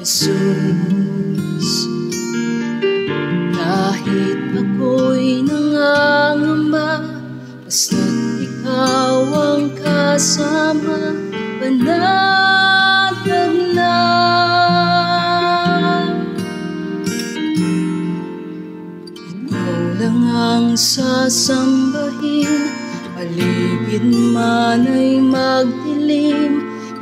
Jesus. Kahit ako'y nangangamba, basta't ikaw ang kasama, panatag na. Ikaw lang ang sasambahin, paligid man ay magdilim,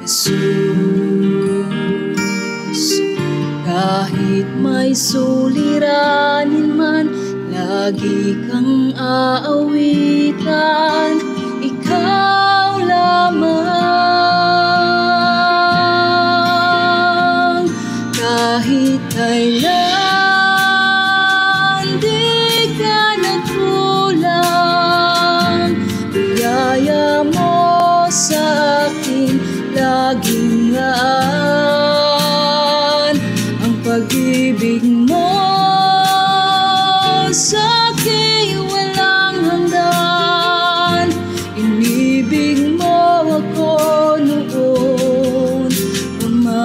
Jesus. Kahit may suliranin man, lagi kang aawitan, ikaw lamang. Kahit kailan di ka nagkulang, biyaya mo sa akin laging laan. Ang pag-ibig mo sa akin walang hanggan, inibig mo ako noon pa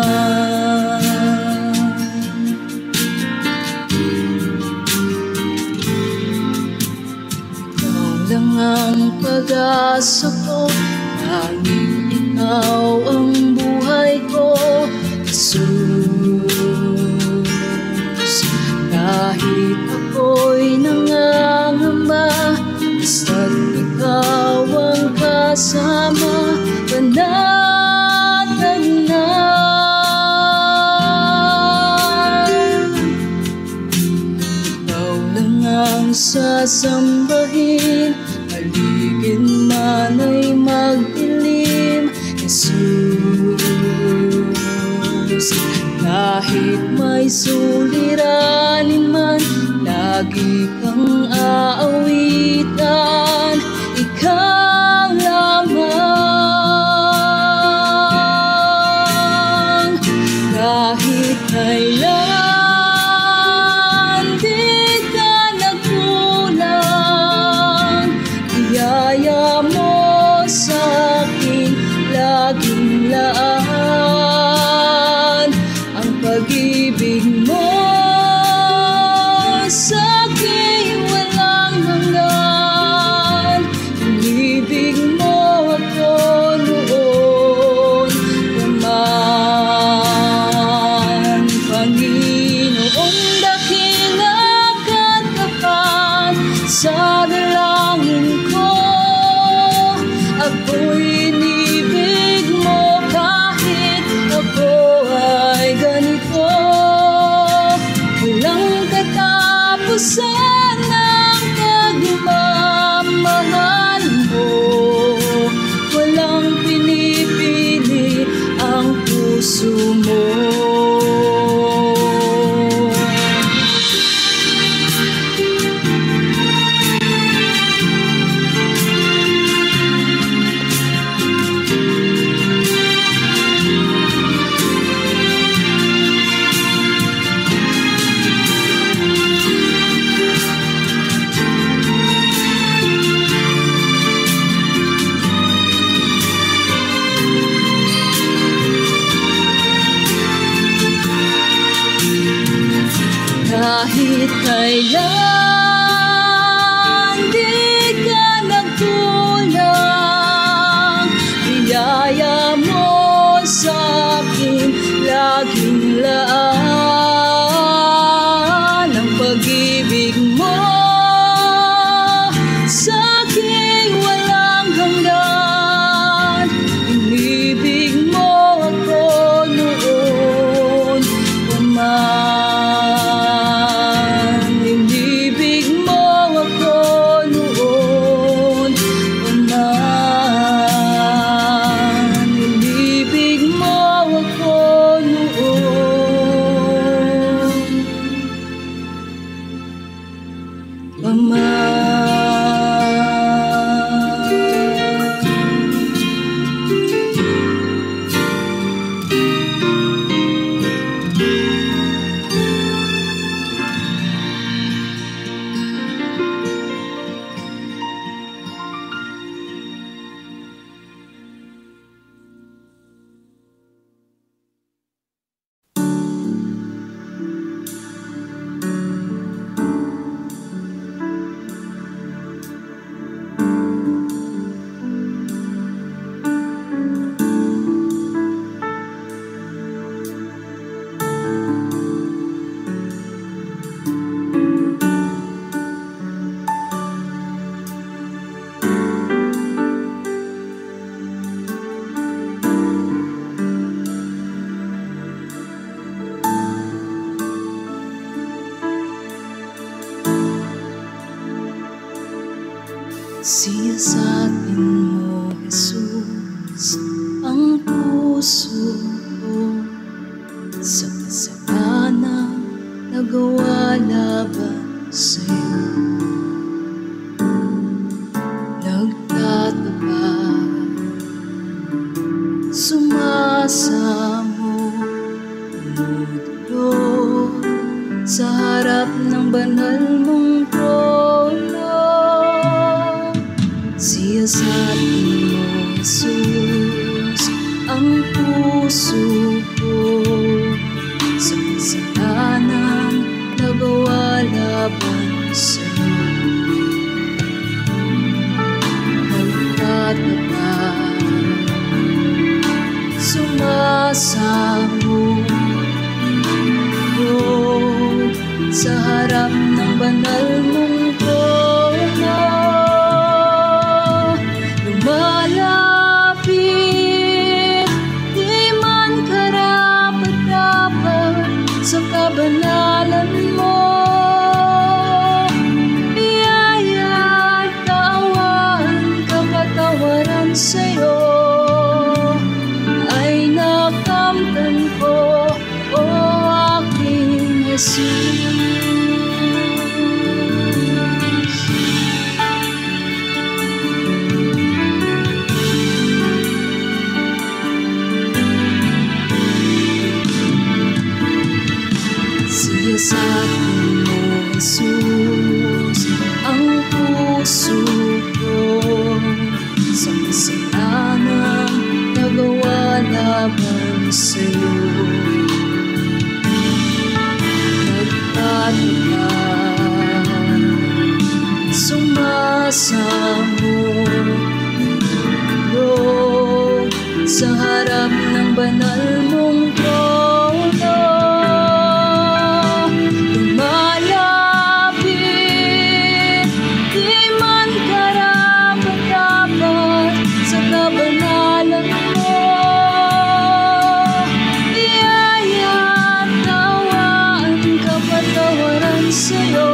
man. Ikaw lang ang pag-asa ko, tanging ikaw ang buhay ko, Jesus. Kahit ako'y nangangamba, basta't ikaw ang kasama, panatag na. Ikaw lang ang sasambahin, paligid man ay magdilim, Jesus. Kahit may suliranin man, lagi kang aawitan, ikaw lamang. Kahit kailan di ka nagkulang, biyaya mo sa akin laging laan. Ang pag-ibig mo sa akin walang hanggan, inibig mo ako noon pa man. Panginoong dakila katapat, sa dalangin ko ako'y inibig mo. Kahit ako ay ganito, walang katapusan ang pagmamahal mo, walang pinipili ang puso mo. Kahit kailan di ka nagkulang, biyaya mo sa akin laging laan. Ang pag-ibig mo sa akin walang hanggan, inibig mo ako noon pa man. Inibig mo ako noon Siyasatin mo, Jesus, ang puso ko sa kasalanang nagawa laban sa'yo. Nagtatapag, sumasamo, dumudulog sa harap ng banal mong trono. Siyasatin mo, Jesus, ang puso ko sa kasalanang nagawa laban sa'yo. Nagtatapag, sumasamo, sa harap ng banal mong trono. Lumalapit, di man karapat-dapat sa kabanalan mo. Biyaya at kaawaan, kapatawaran sa'yo ay nakamtan ko, o aking Jesus. Siyasatin mo, Jesus, ang puso ko sa kasalanang nagawa laban sa'yo. Nagtatapag, sumasamo, sa harap ng banal mong trono. Lumalapit, di man karapat-dapat sa kabanalan mo. Biyaya at kaawaan, kapatawaran sa'yo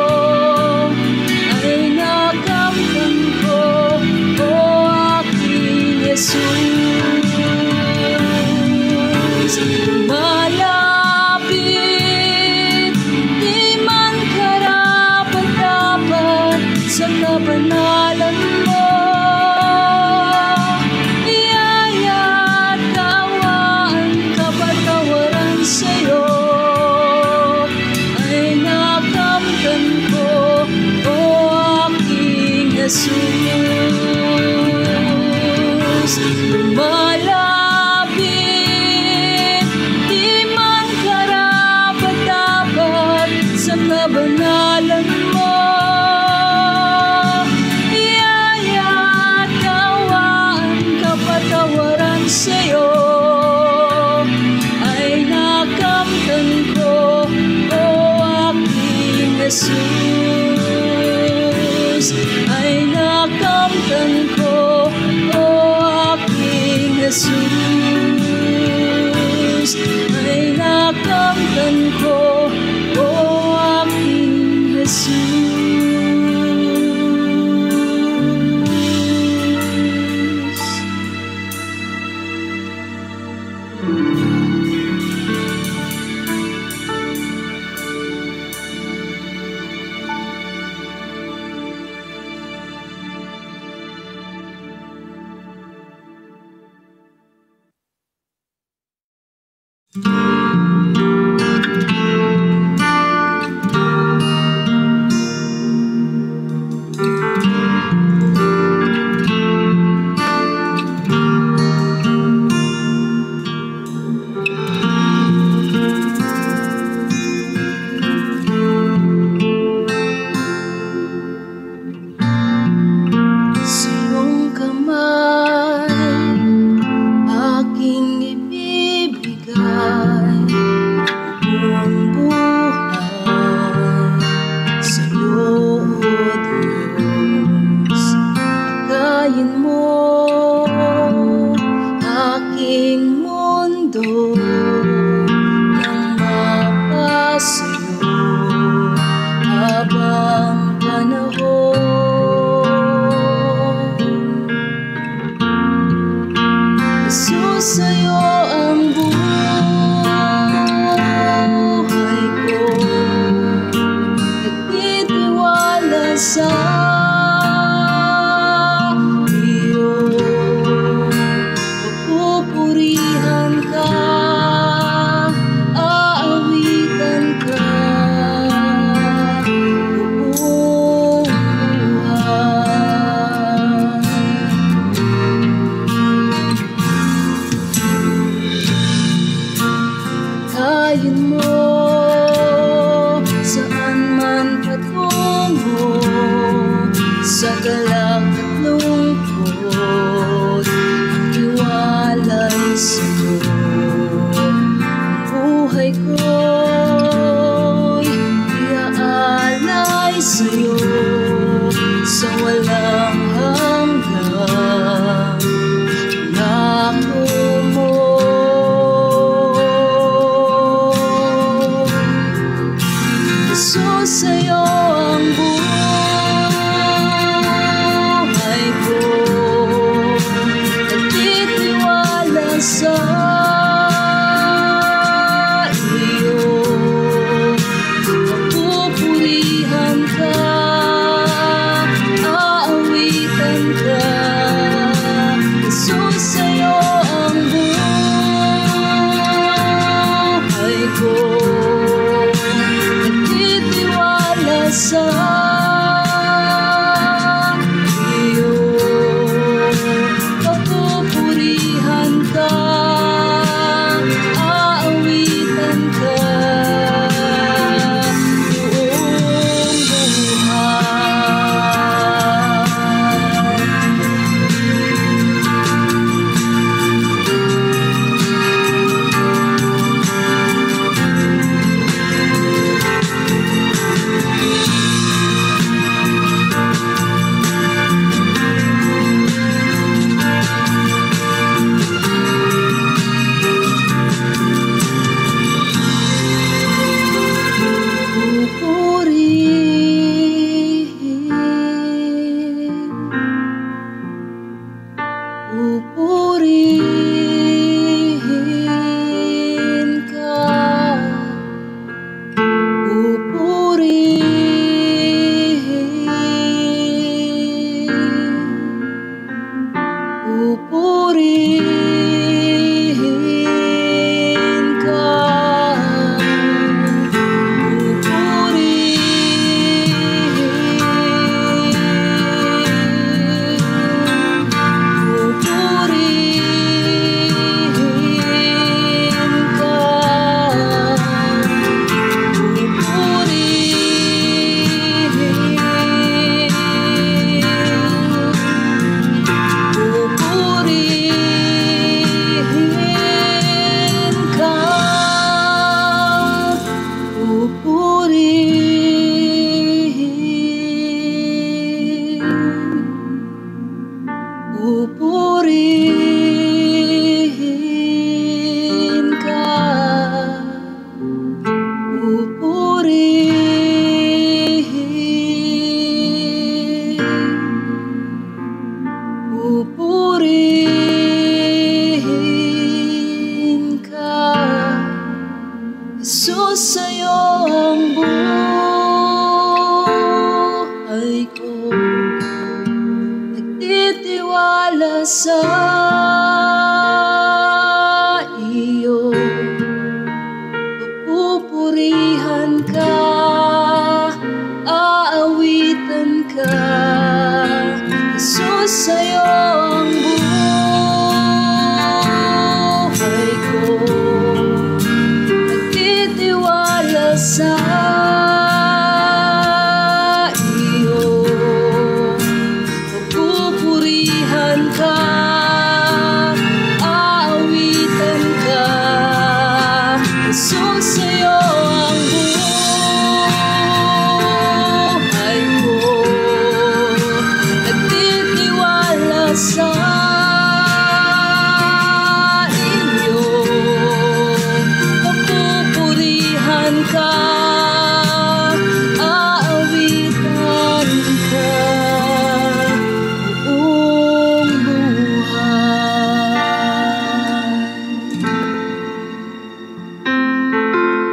ay nakamtan ko, o aking Jesus. Lumalapit, di man karapat-dapat sa kabanalan mo. Biyaya at kaawaan, kapatawaran sa'yo ay nakamtan ko, o aking Jesus. Lumalapit, di man karapat-dapat sa kabanalan mo. Biyaya at kaawaan, kapatawaran sa'yo ay nakamtan ko, o aking Jesus. Ay nakamtan ko, o aking Jesus. Ay nakamtan ko, o aking Jesus. habang panahon. Pagpalain mo saan man patungo, sa galak at lungkot, iwalay sa'yo. Ang buhay ko'y iaalay sa'yo, sa walang hanggan. Nako mo, Jesus, sa'yo ang buhay ko, nagtitiwala sa iyo. Papupurihan ka, aawitan ka, Jesus, sa'yo ang buhay ko, nagtitiwala sa iyo. Papupurihan ka, aawitan ka, buong pupurihin ka, pupurihin ka, pupurihin ka, pupurihin ka. Jesus, sa'yo ang buhay ko, nagtitiwala sa iyo. Papupurihan ka, aawitan ka, Jesus, sa'yo ang buhay ko, nagtitiwala sa iyo. Papupurihan ka, aawitan ka, Jesus, sa'yo ang buhay ko, nagtitiwala sa iyo. Papupurihan ka, aawitan ka, buong buhay.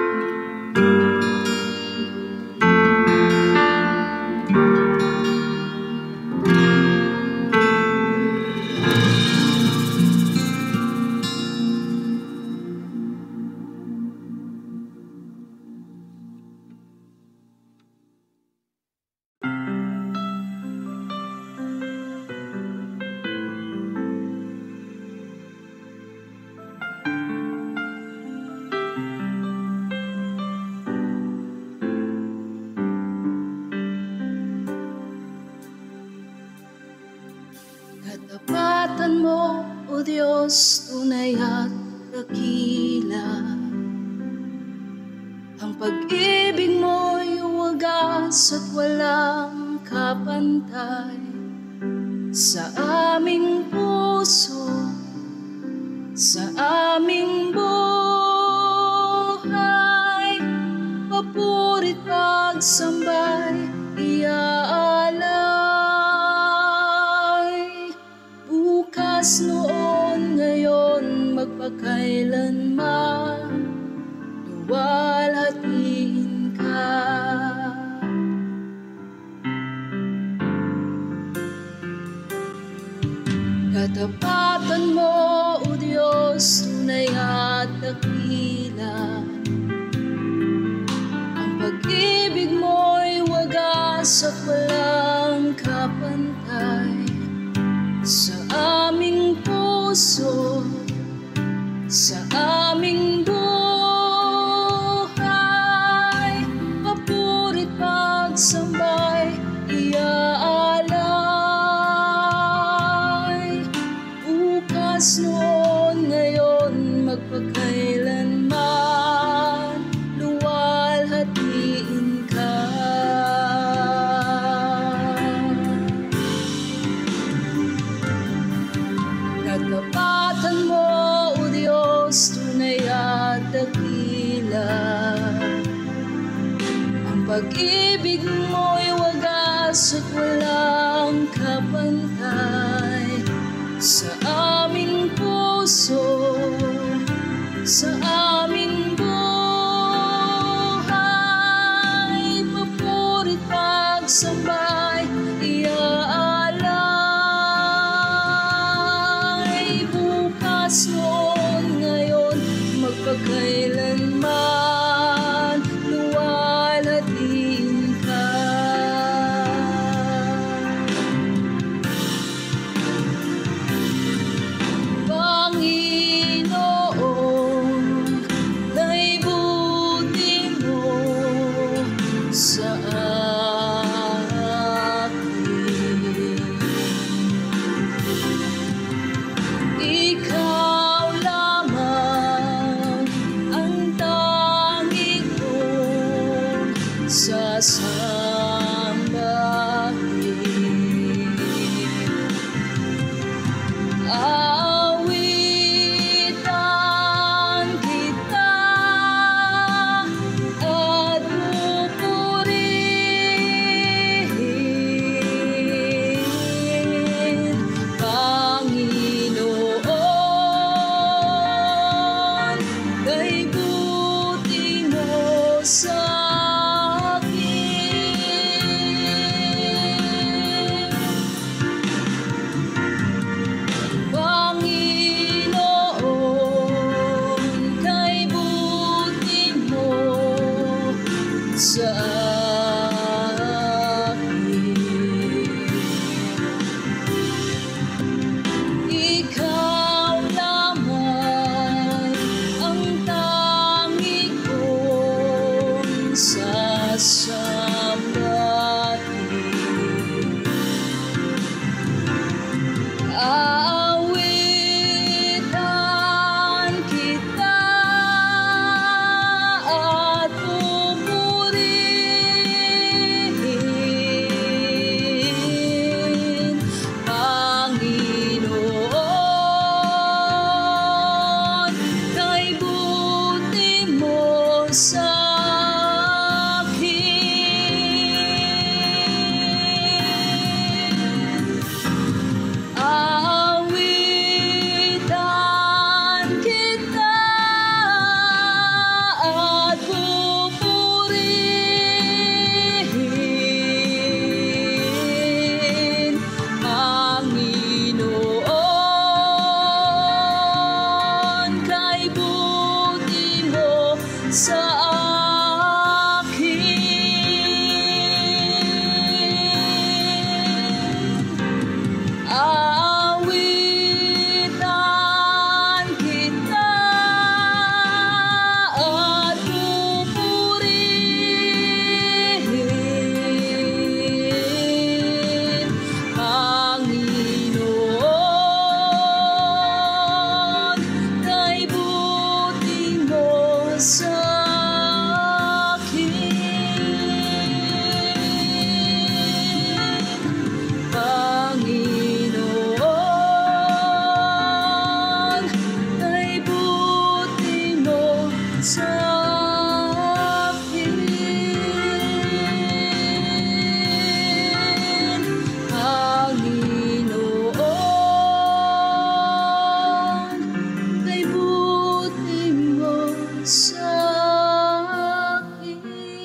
Diyos, tunay at dakila. Ang pag-ibig mo'y wagas at walang kapantay. Sa aming puso, sa aming buhay, papurit pagsambay, iaalay. Bukas, noon, ngayon, magpakailanman, luwalhatiin ka. Katapatan mo, O Diyos, tunay at dakila. Ang pag-ibig mo'y wagas at walang kapantay. Sa aming puso, sa aming buhay, papurit pagsambay, iaalay. Bukas, noon, ngayon, magpakailanman, luwalhatiin ka. Katapatan mo, O Diyos, tunay at dakila. Ang pag-ibig mo'y wagas at walang kapantay. Sa aming puso, sa aming buhay, papurit pagsambay, iaalay. Bukas, noon, ngayon, magpakailanman, luwalhatiin ka. Panginoon, kay buti mo sa akin. Ikaw lamang ang tanging kong sasambahin. Awitan kita at pupurihin, Panginoon, kay buti mo sa akin. Panginoon, kay buti mo sa akin. Ikaw lamang ang tanging kong sasambahin. Aawitan kita at pupurihin, Panginoon, kay buti mo sa akin. Aawitan kita at pupurihin, Panginoon, kay buti mo sa akin. Aawitan kita at pupurihin, Panginoon, sa Panginoon, kay buti mo sa akin. Panginoon, kay buti mo sa akin.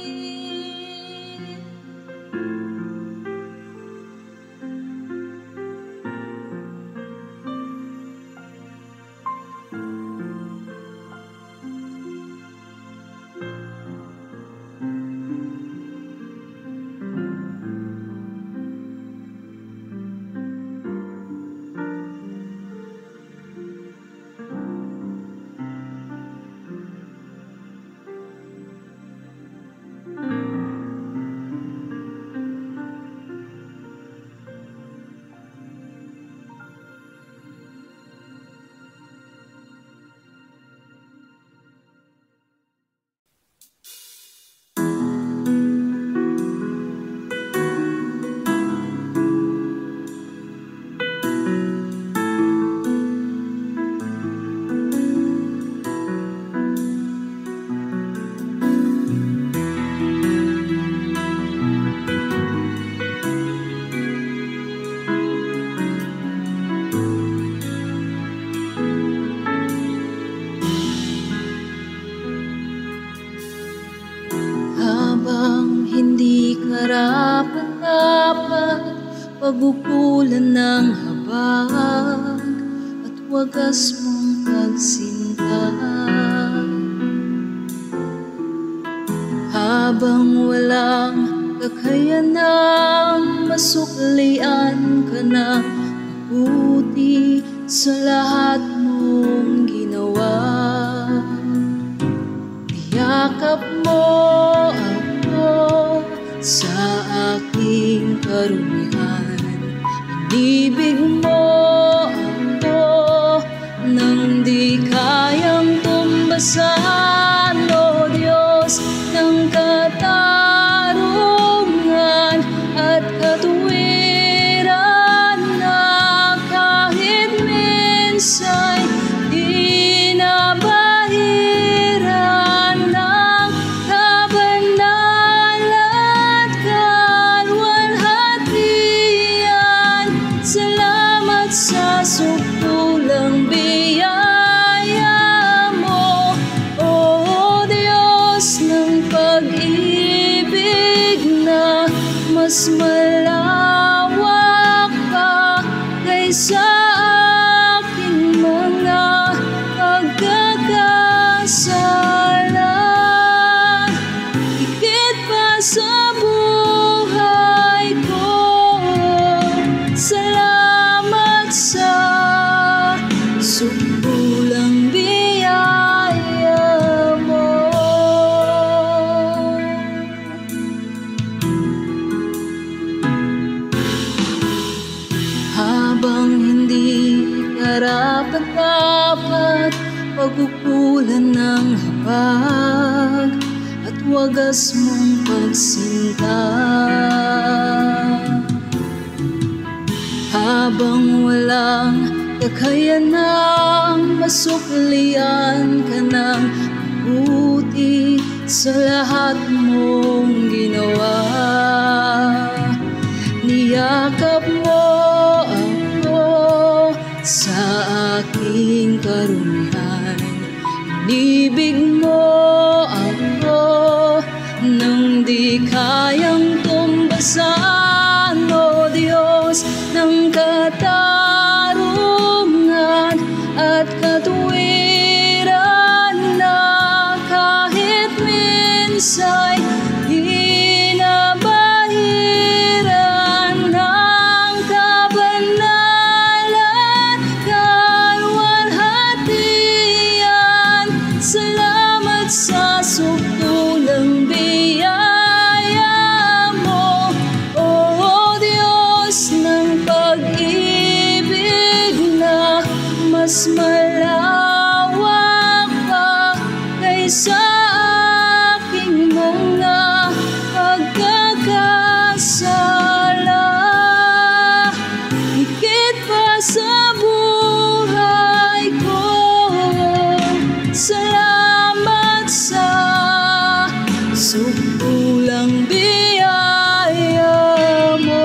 Habang hindi karapat-dapat pagbukulan ng habag at wagas mong pagsinta, habang walang kakayanang masuklian ka na mabuti sa lahat mong ginawa. Yakap mo ako sa aking karumihan, inibig mo ako nang di kayang tumbasan, O Diyos ng katarungan at katuwiran, na kahit minsan di nabahiran ng kabanal at kalwalhatian. Salamat sa sukulang biyaya mo, O Diyos ng pag-ibig na mas malawak pa kaysa aking mga pagkakasala. Higit pa sa buhay ko, salamat sa sukulang biyaya mo. Habang hindi karapat-dapat pagkukulan ng habag at wagas mong pagsinta, habang walang kakayanang masuklian ka ng mabuti sa lahat mong ginawa. Niyakap mo ako sa aking karumihan, inibig mo ako nang di kayang tumbasan, O Diyos ng katarungan at katuwiran, na kahit minsan di nabahiran ng kabanalan, kalwalhatian. Salamat sa sukulang biyaya mo, O Diyos ng pag-ibig na mas malawak pa kaysa sa aking mga pagkakasala. Higit pa sa buhay ko, salamat sa sukulang biyaya mo.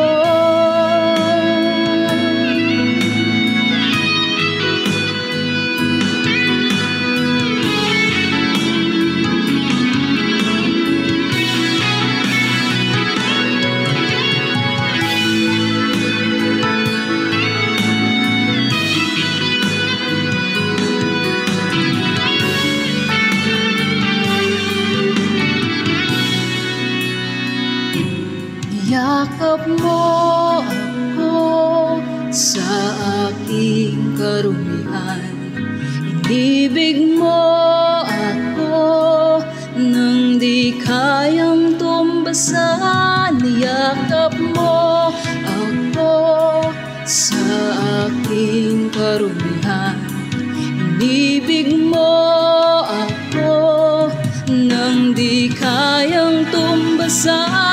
Yakap mo ako sa aking karumihan, inibig mo ako nang di kayang tumbasan. Yakap mo ako sa aking karumihan, inibig mo ako nang di kayang tumbasan.